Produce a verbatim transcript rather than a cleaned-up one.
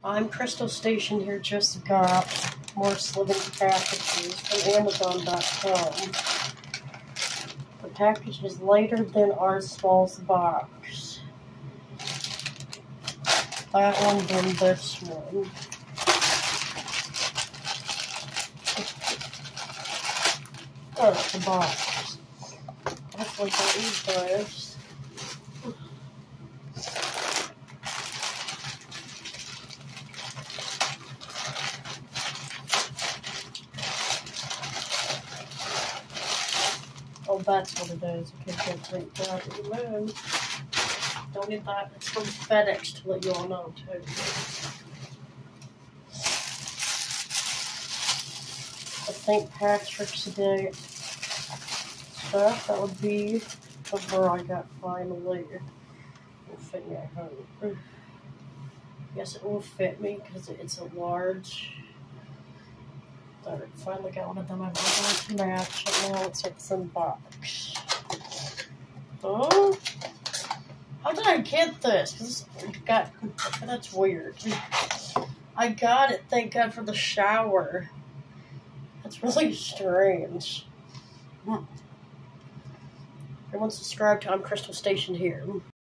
I'm Krystal Station here, just got more Sliving packages from Amazon dot com. The package is lighter than our smallest box. That one, then this one. Oh, it's the box. Hopefully don't use those. Oh, that's what it is. Okay, can't take that anymore. Don't need that. It's from FedEx to let you all know, too. The Saint Patrick's Day stuff, that would be the where I got finally. It will fit me at home. Yes, it will fit me because it's a large. I finally got one of them. I wanted to match, and now it's like some box. Oh, how did I get this? This got that's weird. I got it. Thank God for the shower. That's really strange. Everyone subscribe to I'm Krystal Station here.